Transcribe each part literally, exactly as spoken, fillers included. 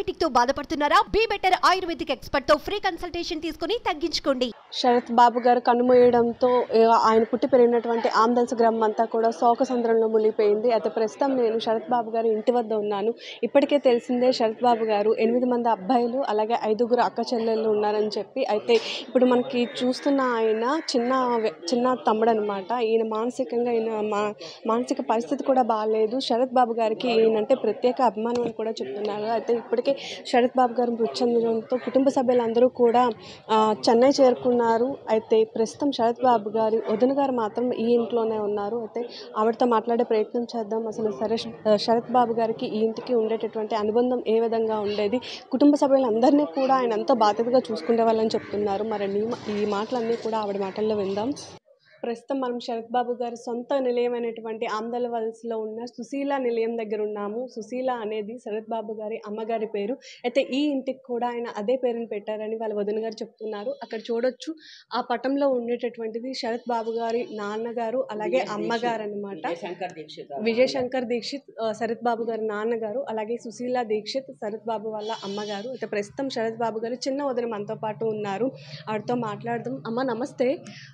Diabetic తో బాధపడుతున్నారా? Be better ayurvedic expert తో ఫ్రీ కన్సల్టేషన్ తీసుకుని తగ్గించుకోండి. శరత్ బాబు గారు కన్నుమూయడంతో ఆయన పుట్టి పెరిగినటువంటి ఆమ్దల్స్ గ్రామం అంతా కూడా శోకసంద్రంలో మునిగిపోయింది. అయితే ప్రస్తుతం నేను శరత్ బాబు గారి ఇంటి వద్ద ఉన్నాను. ఇప్పటికే తెలిసిందే శరత్ బాబు గారు ఎనిమిది మంది అబ్బాయిలు అలాగే ఐదుగురు అక్క చెల్లెళ్ళు ఉన్నారని చెప్పి. అయితే ఇప్పుడు మనకి చూస్తున్న ఆయన చిన్న చిన్న తమ్ముడు అనమాట. ఈయన మానసికంగా ఈయన మా మానసిక పరిస్థితి కూడా బాగాలేదు. శరత్ బాబు గారికి ఈయనంటే ప్రత్యేక అభిమానం అని కూడా చెప్తున్నారు. అయితే ఇప్పటికే శరత్ బాబు గారు మృతి చెందడంతో కుటుంబ సభ్యులందరూ కూడా చెన్నై చేరుకున్నారు. అయితే ప్రస్తుతం శరత్ బాబు గారి వదిన గారు మాత్రం ఈ ఇంట్లోనే ఉన్నారు. అయితే ఆవిడతో మాట్లాడే ప్రయత్నం చేద్దాం. అసలు సరేష్ శరత్ బాబు గారికి ఈ ఇంటికి ఉండేటటువంటి అనుబంధం ఏ విధంగా ఉండేది, కుటుంబ సభ్యులందరినీ కూడా ఆయన ఎంతో బాధ్యతగా చూసుకునే వాళ్ళని చెప్తున్నారు. మరి ఈ మాటలన్నీ కూడా ఆవిడ మాటల్లో విందాం. ప్రస్తుతం మనం శరత్ బాబు గారి సొంత నిలయమైనటువంటి ఆమ్దల వలసలో ఉన్న సుశీల నిలయం దగ్గర ఉన్నాము. సుశీల అనేది శరత్ బాబు గారి అమ్మగారి పేరు. అయితే ఈ ఇంటికి కూడా ఆయన అదే పేరుని పెట్టారని వాళ్ళ వదిన గారు చెప్తున్నారు. అక్కడ చూడొచ్చు ఆ పటంలో ఉండేటటువంటిది శరత్ బాబు గారి నాన్నగారు అలాగే అమ్మగారు అనమాట. విజయశంకర్ దీక్షిత్ శరత్ బాబు గారి నాన్నగారు, అలాగే సుశీల దీక్షిత్ శరత్ బాబు వాళ్ళ అమ్మగారు. అయితే ప్రస్తుతం శరత్ బాబు గారు చిన్న వదిన మనతో పాటు ఉన్నారు. ఆవిడతో మాట్లాడదాం. అమ్మ నమస్తే.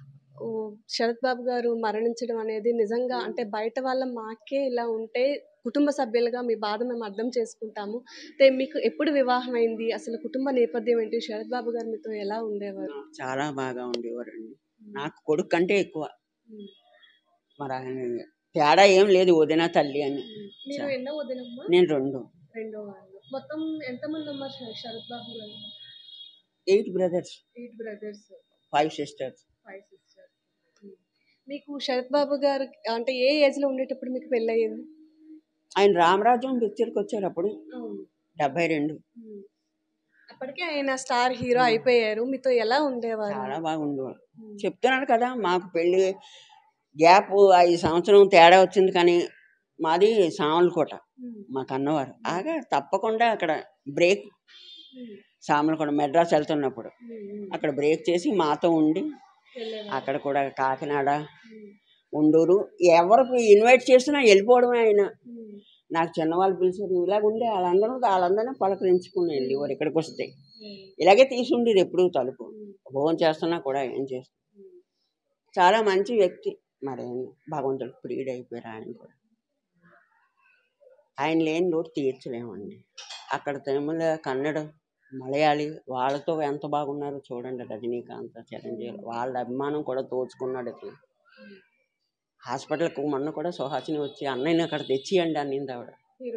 శరత్ బాబు గారు మరణించడం అనేది నిజంగా అంటే బయట వాళ్ళ మాకే ఇలా ఉంటే కుటుంబ సభ్యులుగా మీ బాధ మేము అర్థం చేసుకుంటాము. అయితే మీకు ఎప్పుడు వివాహం అయింది, అసలు కుటుంబ నేపథ్యం ఏంటి, శరత్ బాబు గారు మీతో ఎలా ఉండేవారు? చాలా బాగా ఉండేవారండి. నాకు కొడుకు కంటే ఎక్కువ. మరి ఆయన తేడా ఏం లేదు, వదిన తల్లి అని. ఎన్నో వదినమ్మా? నేను రెండు. రెండో వాళ్ళు. మొత్తం ఎంతమంది అమ్మా Sharath Babu garu? Eight brothers. Eight brothers, five sisters. Five sisters. మీకు శరత్ బాబు గారు అంటే ఏ ఏజ్ లో ఉండేటప్పుడు మీకు పెళ్ళి అయ్యింది? ఆయన రామరాజ్యం పిక్చర్కి వచ్చారు అప్పుడు డెబ్బై రెండు. అప్పటికే ఆయన స్టార్ హీరో అయిపోయారు. మీతో ఎలా ఉండేవారు? చాలా బాగా ఉండేవారు. చెప్తున్నాను కదా, మాకు పెళ్ళి గ్యాప్ ఐదు సంవత్సరం తేడా వచ్చింది. కానీ మాది సామలకోట, మాకు అన్నవారు. ఆగా తప్పకుండా అక్కడ బ్రేక్, సామలకోట మెడ్రాస్ వెళ్తున్నప్పుడు అక్కడ బ్రేక్ చేసి మాతో ఉండి అక్కడ కూడా కాకినాడ, ఉండూరు ఎవరు ఇన్వైట్ చేసినా వెళ్ళిపోవడమే. ఆయన నాకు చిన్నవాళ్ళు పిలిచారు, ఇలాగ ఉండే వాళ్ళందరూ వాళ్ళందరినీ పలకరించుకుని వెళ్ళేవారు. ఇక్కడికి వస్తే ఇలాగే తీసుండేది ఎప్పుడు తలుపు. భోజనం చేస్తున్నా కూడా ఏం చేస్తాం. చాలా మంచి వ్యక్తి. మరి భగవంతుడు ప్రియుడు అయిపోయారు. ఆయన కూడా ఆయన లేని లోటు తీర్చలేమండి. అక్కడ తమిళ, కన్నడ, మలయాళీ వాళ్ళతో ఎంత బాగున్నారో చూడండి. రజనీకాంత్, చిరంజీవి వాళ్ళ అభిమానం కూడా తోచుకున్నాడు. అట్లా హాస్పిటల్కి మొన్న కూడా సుహాసిని వచ్చి అన్నయ్యని అక్కడ తెచ్చియండి అన్నింది ఆవిడ.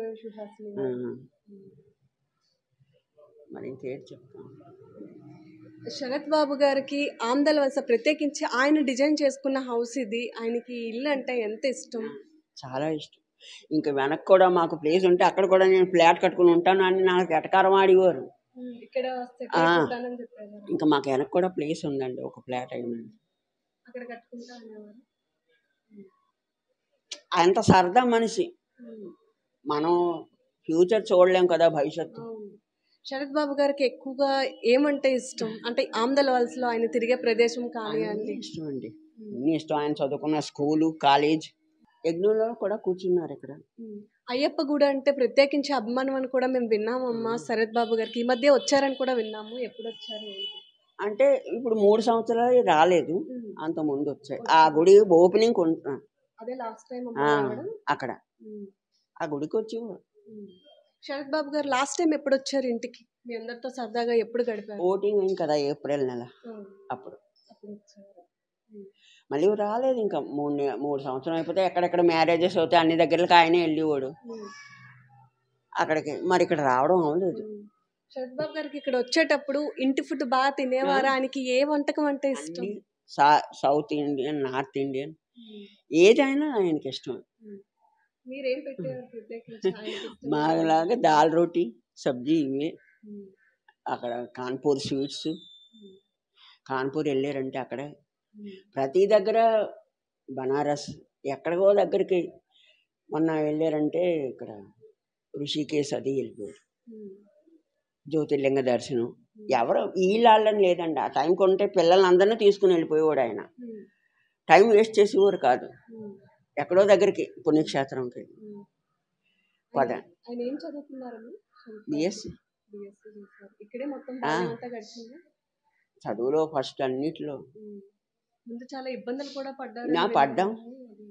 మరి ఇంకేం చెప్తాం. శరత్ బాబు గారికి ఆమ్దల వలస ప్రత్యేకించి ఆయన డిజైన్ చేసుకున్న హౌస్ ఇది. ఆయనకి ఇల్లు అంటే ఎంత ఇష్టం? చాలా ఇష్టం. ఇంకా వెనక్కి కూడా మాకు ప్లేస్ ఉంటే అక్కడ కూడా నేను ఫ్లాట్ కట్టుకుని ఉంటాను అని నాకు ఎటకారం ఆడేవారు. ఇంకా మాకు వెనక్కి కూడా ప్లేస్ ఉందండి, ఒక ఫ్లాట్ అయిందండి. అంత సరదా మనిషి. మనం ఫ్యూచర్ చూడలేం కదా, భవిష్యత్తు. శరత్ బాబు గారికి ఎక్కువగా ఏమంటే ఇష్టం? అంటే ఆమ్దల వలసలో ఆయన తిరిగే ప్రదేశం కానీ అంటే ఇష్టం అండి. అన్ని ఇష్టం. ఆయన చదువుకున్న స్కూలు, కాలేజ్, యజ్ఞంలో కూడా కూర్చున్నారు ఇక్కడ. అయ్యప్ప గుడి అంటే ప్రత్యేకించి అభిమానం అని కూడా మేము విన్నామమ్మా శరత్ బాబు గారికి. ఈ మధ్య వచ్చారని కూడా విన్నాము. ఎప్పుడు వచ్చారు అంటే ఇప్పుడు మూడు సంవత్సరాలు రాలేదు, అంత ముందు వచ్చాయి. ఆ గుడి ఓపెనింగ్ అక్కడ ఆ గుడికి వచ్చి. శరత్ బాబు గారు లాస్ట్ టైం ఎప్పుడు వచ్చారు ఇంటికి? మీ అందరితో సరదాగా ఎప్పుడు గడిపారు? ఓటింగ్ అయింది కదా ఏప్రిల్ నెల, అప్పుడు మళ్ళీ రాలేదు. ఇంకా మూడు మూడు సంవత్సరం అయిపోతే ఎక్కడెక్కడ మ్యారేజెస్ అవుతాయి అన్ని దగ్గరకి ఆయనే వెళ్ళేవాడు అక్కడికి. మరి ఇక్కడ రావడం అవ్వలేదు. శరత్ బాబు గారికి ఇక్కడ వచ్చేటప్పుడు ఇంటి ఫుడ్ బాగా తినేవారా? ఆయనకి ఏ వంటకం అంటే ఇష్టం? సౌత్ ఇండియన్, నార్త్ ఇండియన్, ఏదైనా ఆయనకి ఇష్టం. మాలాగా దాల్ రోటీ, సబ్జీ ఇవే. అక్కడ కాన్పూర్ స్వీట్స్, కాన్పూర్ వెళ్ళారంటే అక్కడే ప్రతి దగ్గర, బనారస్ ఎక్కడికో దగ్గరికి మొన్న వెళ్ళారంటే ఇక్కడ ఋషికేశ్ అది వెళ్ళిపోయారు. జ్యోతిర్లింగ దర్శనం ఎవరు వీళ్ళని లేదండి. ఆ టైంకి ఉంటే పిల్లల్ని అందరినీ తీసుకుని వెళ్ళిపోయేవాడు ఆయన. టైం వేస్ట్ చేసేవారు కాదు. ఎక్కడో దగ్గరికి పుణ్యక్షేత్రంకి పద. బిఎస్సి బీఎస్సీ చేశారు. ఇక్కడే మొత్తం ఆ, బాల్యం అంతా గడిచిందా? చదువులో ఫస్ట్ అన్నిట్లో ఉమ్. ముందు చాలా ఇబ్బందులు కూడా పడ్డారు నా అని పడ్డాం. విన్నాను. అది.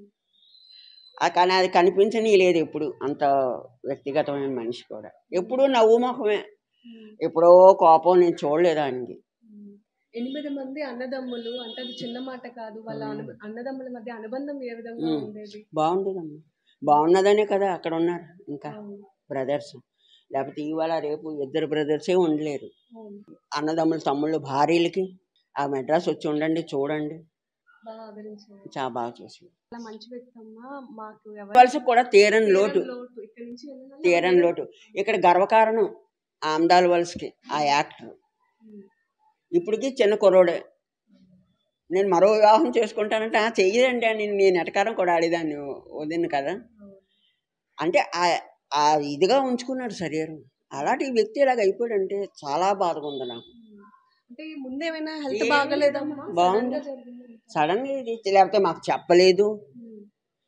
ఆ, కానీ అది కనిపించని లేదు ఎప్పుడు అంత వ్యక్తిగతమైన మనిషి కూడా. ఎప్పుడూ నవ్వు ముఖమే. ఉమ్. ఎప్పుడో కోపం నేను చూడలేదు ఆయనకి. ఉమ్. ఎనిమిది మంది అన్నదమ్ములు అంటే అది చిన్న మాట కాదు. వాళ్ళ అను అన్నదమ్ముల మధ్య అనుబంధం ఏ విధంగా ఉమ్, ఉండేది? బాగుండేదమ్మా. బాగున్నదనే కదా అక్కడ ఉన్నారు ఇంకా అవును. బ్రదర్స్. లేకపోతే ఇవాళ రేపు ఇద్దరు బ్రదర్సే ఉండలేరు. అవును. అన్నదమ్ములు తమ్ముళ్ళు భార్యలకి ఆ మెడ్రాస్ వచ్చి ఉండండి చూడండి, బాగా ఆదరించారు. చాలా బాగా చేసింది. చాలా మంచి వ్యక్తి అమ్మా. మాకు ఎవరు వలస కూడా తీరని లోటు, లోటు ఇక్కడ నుంచి వెళ్ళాలని తీరని లోటు. ఇక్కడ గర్వకారణం ఆమ్దాల్ వలసకి ఆ యాక్టర్. ఉమ్. ఇప్పటికి చిన్న కుర్రోడే. నేను మరో వివాహం చేసుకుంటానంటే ఆ చెయ్యదండి అని నేను ఎటకారం కూడా ఆడేదాన్ని వదిన కదా. అవును. అంటే ఆ ఆ ఇదిగా ఉంచుకున్నాడు శరీరం. అలాంటి వ్యక్తి ఇలాగ అయిపోయాడంటే చాలా బాధగా ఉంది నాకు. ఉమ్. అంటే ముందేమైనా హెల్త్ ఏమీ బాగాలేదమ్మా? బాగుంది. సడన్గా జరిగింది. సడన్గా ఇది లేకపోతే మాకు చెప్పలేదు. ఉమ్.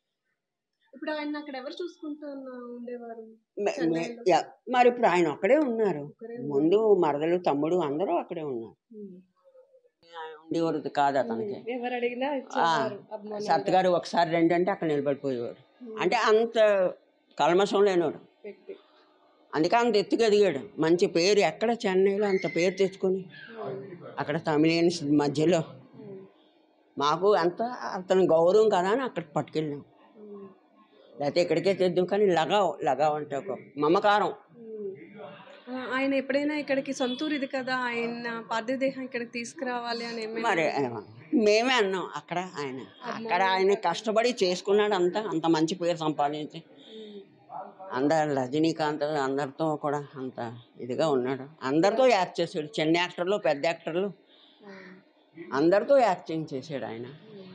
ఇప్పుడు ఆయన అక్కడ ఎవరు చూసుకుంటూ ఉన్న- ఉండేవారు మ- మే- చెన్నైలో? యా- మరి ఇప్పుడు ఆయన ఒక్కడే ఉన్నారు. ఒకరే ముందు మరదలు తమ్ముడు అందరూ అక్కడే ఉన్నారు. ఉమ్. ఆయన ఉండేవారు కాదు అతనికి. ఉమ్. ఎవరు అడిగినా ఆ, ఇచ్చేవారు అభిమానంగా. సత్ గారు ఒకసారి రెండు అంటే అక్కడ నిలబడిపోయేవారు. ఉమ్. అంటే అంత కల్మషం లేనివాడు. వ్యక్తి. అందుకే అంత ఎత్తుకు ఎదిగాడు. మంచి పేరు ఎక్కడ చెన్నైలో అంత పేరు తెచ్చుకొని ఉమ్. అక్కడ తమిళియన్స్ మధ్యలో ఉమ్. మాకు అంత అతని గౌరవం కదా అని అక్కడికి పట్టుకెళ్ళాం. ఉమ్. లేకపోతే ఇక్కడికే తెద్దాం. కానీ లగావ్ లగావ్ అంటే ఒక మమకారం. ఉమ్. ఆ, ఆయన ఎప్పుడైనా ఇక్కడికి సొంతూరు ఇది కదా, ఆయన పార్థివ దేహం ఇక్కడికి తీసుకురావాలి అని ఏమైనా మరి ఆ, మేమే అన్నాం అక్కడ ఆయన అక్కడ ఆయన కష్టపడి చేసుకున్నాడు. అంతా అంత మంచి పేరు సంపాదించి ఉమ్. అందరు రజనీకాంత్ అందరితో కూడా అంత ఇదిగా ఉన్నాడు. అందరితో యాక్ట్ చేశాడు. చిన్న యాక్టర్లు పెద్ద యాక్టర్లు ఉమ్. అందరితో యాక్టింగ్ చేశాడు ఆయన. ఉమ్.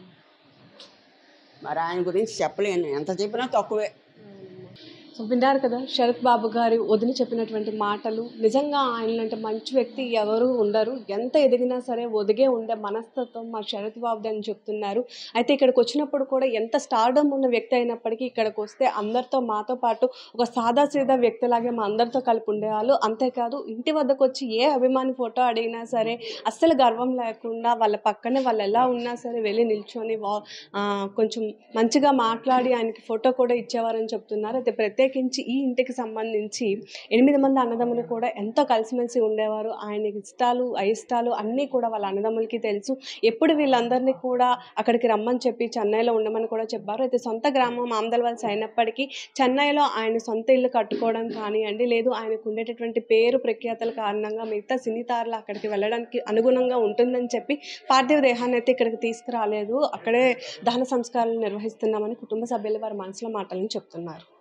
మరి ఆయన గురించి చెప్పలేను, ఎంత చెప్పినా తక్కువే. సో విన్నారు కదా శరత్ బాబు గారి వదిలి చెప్పినటువంటి మాటలు. నిజంగా ఆయన అంటే మంచి వ్యక్తి ఎవరు ఉండరు. ఎంత ఎదిగినా సరే ఒదిగే ఉండే మనస్తత్వం మా శరత్ బాబుది అని చెప్తున్నారు. అయితే ఇక్కడికి వచ్చినప్పుడు కూడా ఎంత స్టార్డమ్ ఉన్న వ్యక్తి అయినప్పటికీ ఇక్కడికి వస్తే అందరితో మాతో పాటు ఒక సాదా సీదా వ్యక్తిలాగే మా అందరితో కలిపి ఉండేవాళ్ళు. అంతేకాదు ఇంటి వద్దకు వచ్చి ఏ అభిమాని ఫోటో అడిగినా సరే అస్సలు గర్వం లేకుండా వాళ్ళ పక్కనే వాళ్ళు ఎలా ఉన్నా సరే వెళ్ళి నిల్చొని వా కొంచెం మంచిగా మాట్లాడి ఆయనకి ఫోటో కూడా ఇచ్చేవారని చెప్తున్నారు. అయితే ప్రత్యేకించి ఈ ఇంటికి సంబంధించి ఎనిమిది మంది అన్నదమ్ములు కూడా ఎంతో కలిసిమెలిసి ఉండేవారు. ఆయనకి ఇష్టాలు అయిష్టాలు అన్నీ కూడా వాళ్ళ అన్నదమ్ములకి తెలుసు. ఎప్పుడు వీళ్ళందరినీ కూడా అక్కడికి రమ్మని చెప్పి చెన్నైలో ఉండమని కూడా చెప్పారు. అయితే సొంత గ్రామం ఆమ్దల్ వలస అయినప్పటికీ చెన్నైలో ఆయన సొంత ఇల్లు కట్టుకోవడం కానివ్వండి, లేదు ఆయనకు ఉండేటటువంటి పేరు ప్రఖ్యాతల కారణంగా మిగతా సినీ తారలు అక్కడికి వెళ్ళడానికి అనుగుణంగా ఉంటుందని చెప్పి పార్థివ దేహాన్ని అయితే ఇక్కడికి తీసుకురాలేదు. అక్కడే దహన సంస్కారాలు నిర్వహిస్తున్నామని కుటుంబ సభ్యులు వారి మనసులో మాటలను చెప్తున్నారు.